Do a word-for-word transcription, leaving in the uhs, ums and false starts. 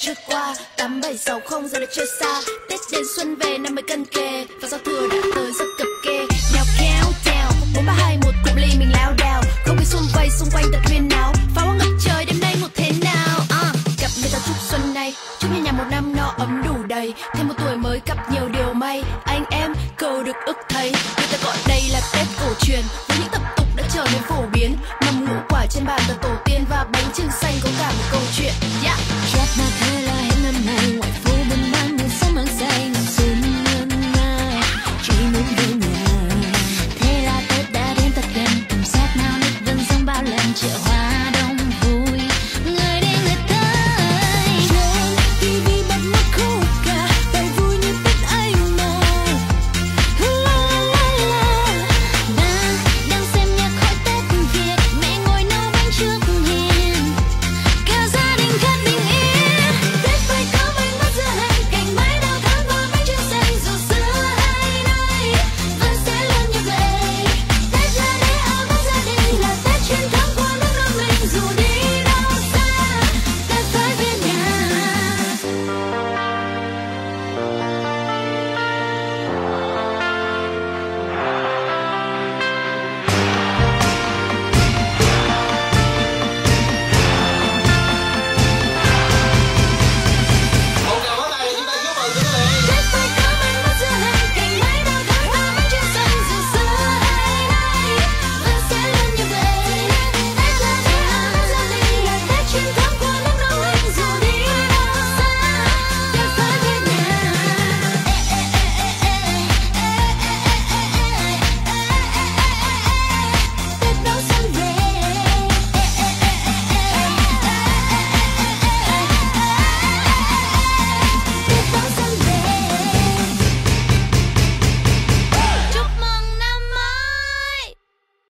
trôi qua. Tám bảy sáu không giờ đã trôi xa. Tết đến xuân về năm mới cận kề, và giao thừa đã tới rất cập kê. Now countdown bốn ba hai một cụm ly mình lao đào. Không khí xung vầy xung quanh thật huyên náo. Pháo hoa ngập trời đêm nay một thế nào. uh, Gặp người ta chúc xuân này, chúc nhà nhà một năm no ấm đủ đầy. Thêm một tuổi mới gặp nhiều điều may. Anh em cầu được ức thấy. Người ta gọi đây là Tết cổ truyền, với những tập tục đã trở nên phổ biến. Mâm ngũ quả trên bàn là tổ tiên, và bánh chưng xanh có cả một câu chuyện. Yeah. Chót mà thế là